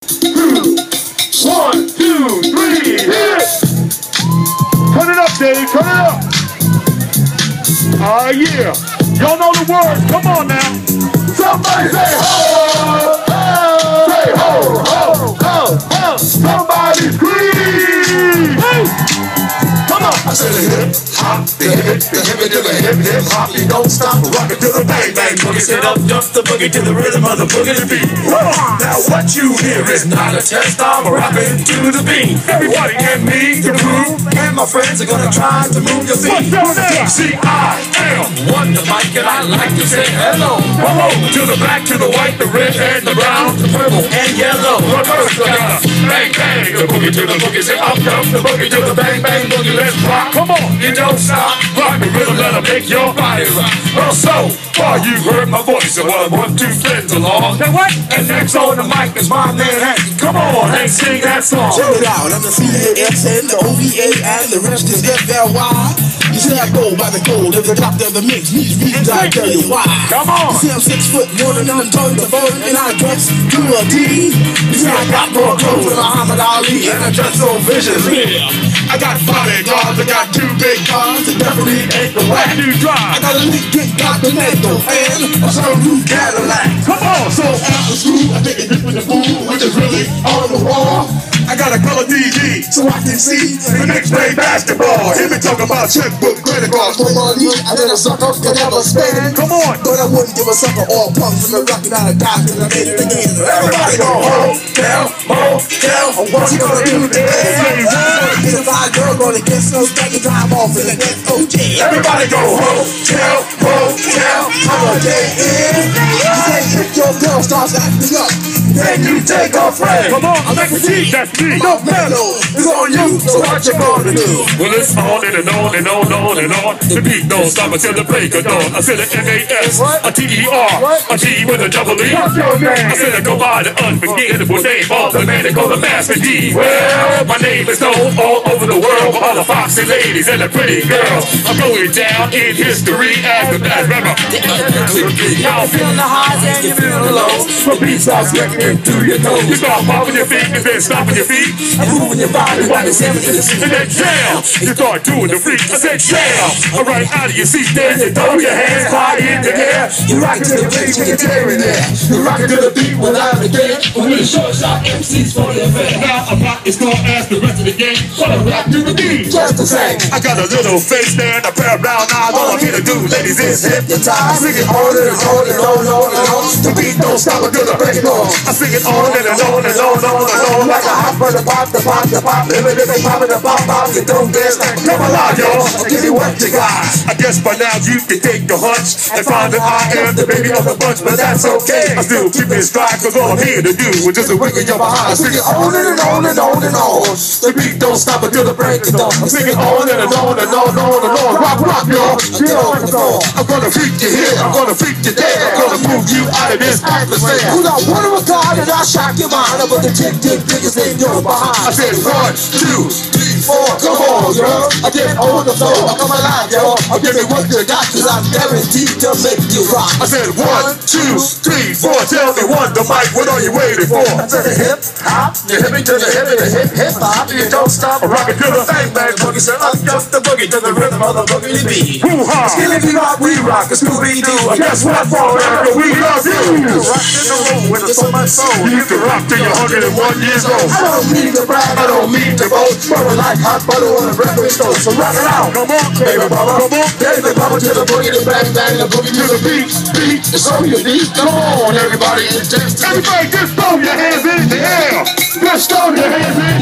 1, 2, 3, hit it! Turn it up, Dave, turn it up! Yeah. Y'all know the words, come on now. Somebody say ho! Ho! Say ho, ho, ho, ho! Somebody scream! Hey! Come on! I said the hip hop, the hip to the hip hop. You don't stop, rock it to the bang bang boogie. Sit up, jump the boogie to the rhythm of the boogie to beat. Now what you hear is not a test. I'm rocking to the beat. Everybody and me to move, and my friends are gonna try to move your feet. See, I am Wonder Mike, and I like to say hello. Hello to the black, to the white, the red, and the brown, the purple, and yellow. But first I gotta bang bang the boogie to the boogie. Say up jump the boogie to the bang bang boogie. Let's rock. Come on, you don't stop. Rock the rhythm, let it make your body rock. Well, so far you heard my voice, and well, I want two friends along. Say what? And next on the mic is my man Hank. Come on, Hank, sing that song. Check it out, I'm the CAXN, the OVA, and the rest is FLY. You see I go by the code of the doctor of the mix. These reasons I tell you why. Come on. You see I'm 6 foot 1 and I'm tons of fun, and I dress to a T. You see I got more clothes than Muhammad Ali, and I dress so viciously. I got bodyguards, I got 2 big cars, and definitely ain't the whack. I got a Lincoln Continental and a sunroof Cadillac. Come on. So after school, I take a dip in the pool, which is really on the wall. I got a color TV so I can see the next play basketball. Hear me talk about checkbook, credit cards, for money I let a sucker could ever spend. Come on. But I wouldn't give a sucker all punks from the rockin' out of Dodge till I made it again. Everybody go hotel, motel. What you gonna do today? Get a fine girl, gonna get so stuck and drive off in the next OJ. Everybody go hotel, motel, Holiday Inn. You say if your girl starts acting up, then you take a friend. Come on, I'm like a G, that's me. no mellow, it's on you, so what you gonna do? Well, it's on and on and on and on. The beat don't stop until the break of dawn. I said a M-A-S, a T-E-R, a G with a double E. I said I go by the unforgettable name of the man that called the Master D. Well, my name is known all over the world for all the foxy ladies and the pretty girls. I'm going down in history as the best rapper. Y'all feeling the highs and you feeling the lows. The beat starts getting through your toes. You start bobbing your feet and then stomping your feet. And moving your body while it's heavy to the seat. And then jam, you start doing the freak. I said jam, right out of your seat. Then you throw your hands high in the air. You rock to the beat when you're tearing there. You rock it to the beat without a game. We the short shot MCs for the affair. Now I'm not as tall as the rest of the game, but I rap to the beat. Just the same. I got a little face there and a pair of brown eyes. All I'm here to do, ladies, is hypnotize. Sing it on and on and on and on and on. The beat don't stop until I break it on. I sing it on and on and on and on. Like a hot butter pop, the pop, the pop. Living, pop, the pop, pop. You don't dance like Come alive, y'all. I'll give you what you got. I guess by now you can take the hunch and find that I am the baby of the bunch, but that's okay. I still keep it stride, cause all I'm here to do is just a wiggle your behind. I sing it on and on and on and on. The beat don't stop until the break of dawn. I sing it on and on and on and on and on. Rock, rock, y'all. Get on the floor. I'm gonna freak you here, I'm gonna freak you there. I'm gonna move you out of this atmosphere. You got one of a kind and I shock your mind. But the tick biggest in your behind. I said 1, 2, 3, 4. Come on, girl. I get on the floor. I come alive, yo. I'll give you what you got, cause I'm guaranteed to make you rock. I said 1, 2, 3, 4. Tell me one, the mic, what are you waiting for? I said the hip hop, the hippie to the hippie, the hip hop. You don't stop, Rock it to the bang bang boogie. So up jump the boogie to the rhythm of the boogie to beat. hoo-ha. Skillety rock, we rock, a Scooby-Doo. Guess what, forever we love you. Rock in the room with so much soul. You can rock till you're 101 years old. I don't mean to brag, I don't mean to boast, but I like hot butter on a record stove. So rock it out, Come on, baby bubba, come on. baby bubba to the boogie, the bang bang, the boogie to the beat, beat. It's so unique. Come on, everybody, it's just Everybody just throw your hands in the air. Just throw your hands in